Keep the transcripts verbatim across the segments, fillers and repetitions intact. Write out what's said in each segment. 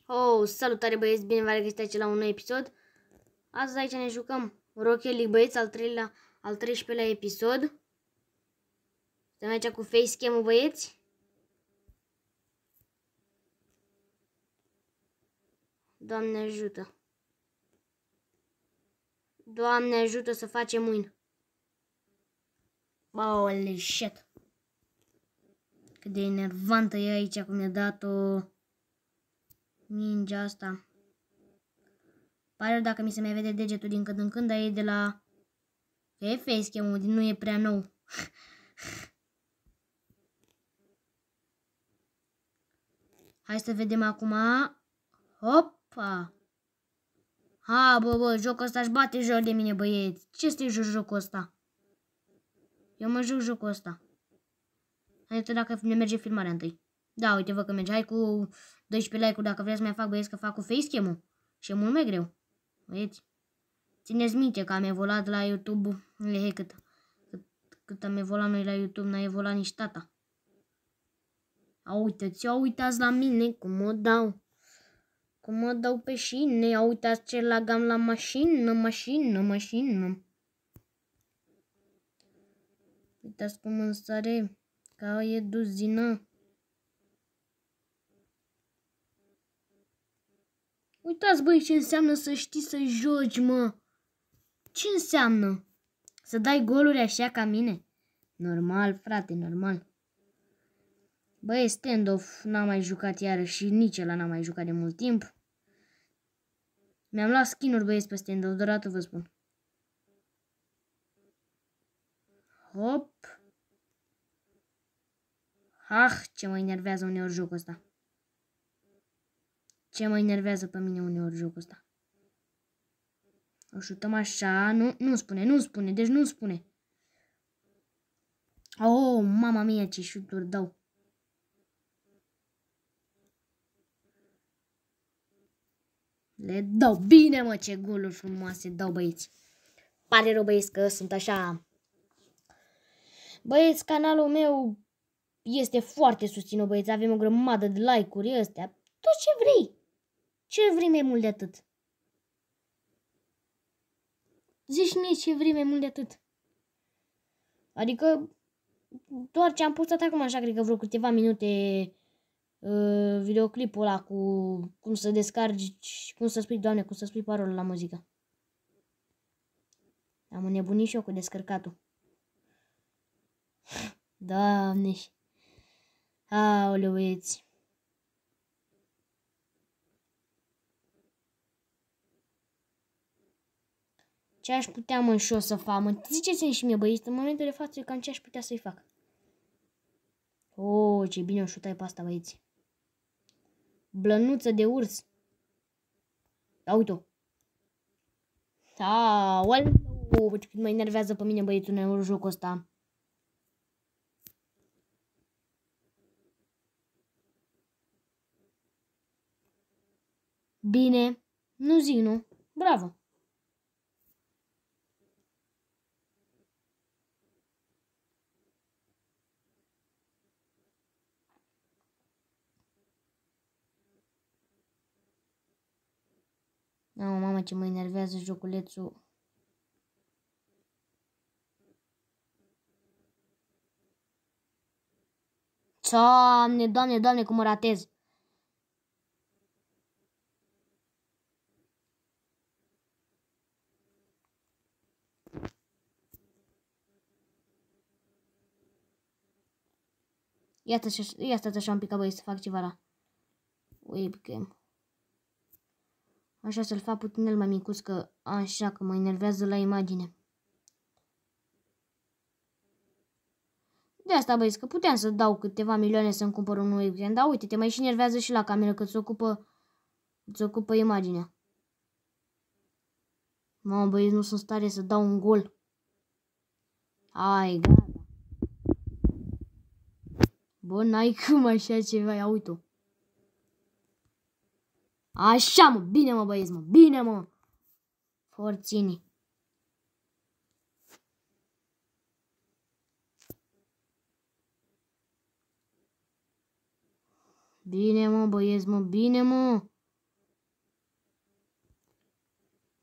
Oh, salutare băieți, bine v-am regăsit aici la un nou episod. Astăzi aici ne jucăm Rocket League, băieți, al treilea, al treisprezecelea episod. Suntem aici cu facecam-ul, băieți. Doamne ajută. Doamne ajută să facem win. Holy shit. Cât de enervantă e aici cum mi-a dat-o mingea asta. Pare dacă mi se mai vede degetul din când în când, dar e de la... Că e facecam-ul, nu e prea nou. Hai să vedem acum. Hopa! Ha, bă, bă, jocul ăsta își bate joc de mine, băieți. Ce este jocul ăsta? Eu mă joc jocul ăsta. Hai să dacă ne merge filmarea întâi. Da, uite, văd că merge. Hai cu doisprezece like-uri dacă vreți să mai fac, băieți, că fac cu facecam-ul. Și e mult mai greu. Băieți. Țineți minte că am evoluat la YouTube. He, cât, cât, cât am evoluat noi la YouTube, n-a evoluat nici tata. A, uitați, ia uitați la mine cum mă dau. Cum mă dau pe șine. Ia uitați ce lagam la mașină, mașină, mașină. Uitați cum însare ca e duzină. Uitați, băi, ce înseamnă să știi să joci, mă. Ce înseamnă? Să dai goluri așa ca mine? Normal, frate, normal. Băi, standoff n-am mai jucat iarăși și nici ăla n-am mai jucat de mult timp. Mi-am luat skin-uri, băieți, pe standoff, deodată vă spun. Hop. Ah, ce mă enervează uneori jocul ăsta. Ce mă enervează pe mine uneori jocul ăsta. O șutăm așa, nu, nu spune, nu spune, deci nu spune. Oh, mama mia, ce șuturi dau. Le dau bine, mă, ce goluri frumoase dau, băieți. Pare rău, băieți, că sunt așa. Băieți, canalul meu este foarte susținut, băieți. Avem o grămadă de like-uri astea. Tot ce vrei. Ce vrei mai mult de atât? Zici mie ce vrei mai mult de atât. Adică doar ce am postat acum, așa, cred că vreo câteva minute uh, videoclipul ăla cu cum să descarci, cum să spui, Doamne, cum să spui parolă la muzică. Am înnebunit și eu cu descărcatul. Doamne. Aoleu, băieți. Ce aș putea, mă, și eu să fac, mă? Ziceți-mi și mie, băieți, în momentul de față, cam ce aș putea să-i fac. Oh, ce bine o șutai pe asta, băieți. Blănuță de urs. Da, uite-o. Aoleu, cât mă enervează pe mine, băiețul, în jocul ăsta. Bine. Nu zic, nu. Bravo. No, mamă, ce mă enervează joculețul. Doamne, doamne, doamne, cum mă ratez. Iată, ia stați așa un pic, băi, să fac ceva la webcam. Așa să-l fac puțin mai micuț, că așa că mă enervează la imagine. De asta, băieți, că puteam să dau câteva milioane să-mi cumpăr un webcam, dar uite, te mai și enervează și la cameră, că îți ocupă, îți ocupă imaginea. Mamă, băieți, nu sunt stare să dau un gol. Ai, gata. Bă, n-ai cum așa ceva, ia uite-o. Așa, mă, bine, mă, băieți, mă, bine, mă. Forțini. Bine, mă, băieți, mă, bine, mă.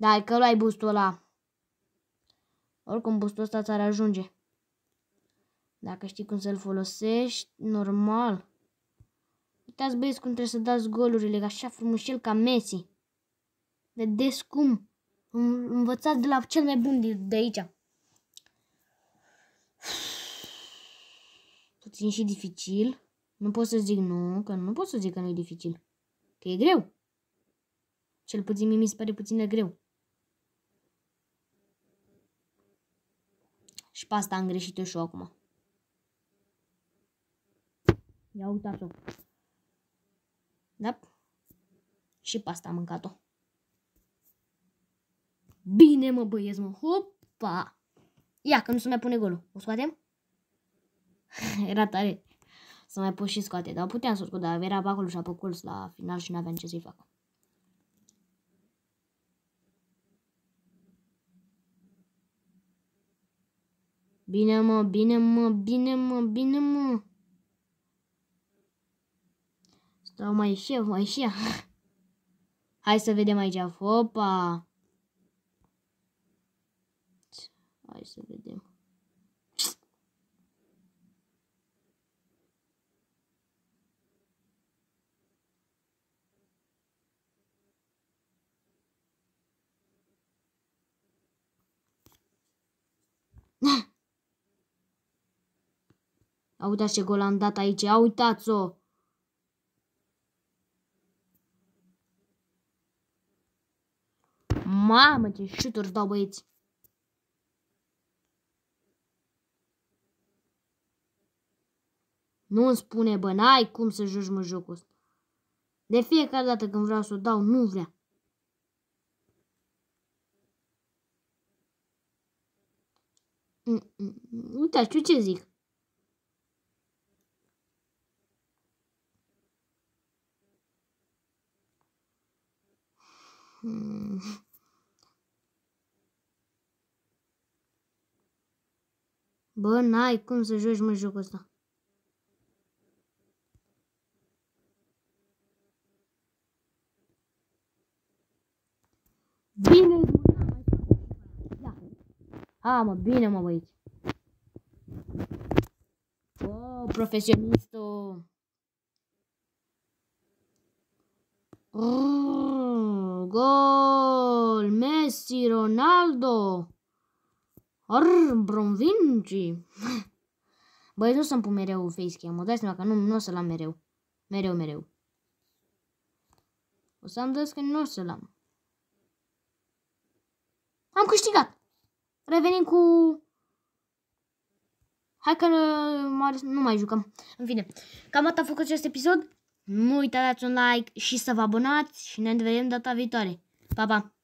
Dai că luai boostul ăla. Oricum boostul ăsta ți-ar ajunge. Dacă știi cum să-l folosești, normal. Uitați băieți cum trebuie să dați golurile, așa frumușel ca Messi. Vedeți cum? Învățați de la cel mai bun de aici. Puțin și dificil. Nu pot să zic nu, că nu pot să zic că nu e dificil. Că e greu. Cel puțin mie mi se pare puțin de greu. Și pe asta am greșit eu și eu acum. Ia uitați-o. Da? Și pe asta am mâncat-o. Bine mă băieți mă. Hopa! Ia că nu se mai pune golul. O scoatem? Era tare. Să mai pot și scoate. Dar puteam să o scot. Dar era pe acolo și pe colț la final și n-aveam ce să-i fac. Bine mă, bine mă, bine mă, bine mă. Stau mai și mai și Hai să vedem aici. Hopa! Hai să vedem. Uitați ce gol am dat aici. Uitați-o! Mamă, ce șuturi dau băieți! Nu-mi spune, bă, n-ai cum să joci mă jocul ăsta. De fiecare dată când vreau să o dau, nu vrea. Uite, știu ce zic. Bă, n-ai cum să joci mă jocul ăsta. Bine, mă, ia. A, mă, bine, mă, băieți. Oh, profesionistul. Oh, gol! Messi, Ronaldo. Arbrom Vinci. Băi, nu să-mi pun mereu facecam. Mă dai seama că nu, nu o să-l am mereu. Mereu, mereu. O să am des că nu o să-l am. Am câștigat. Revenim cu... Hai că nu mai jucăm. În fine, cam atât a făcut acest episod. Nu uitați un like și să vă abonați și ne vedem data viitoare. Pa, pa!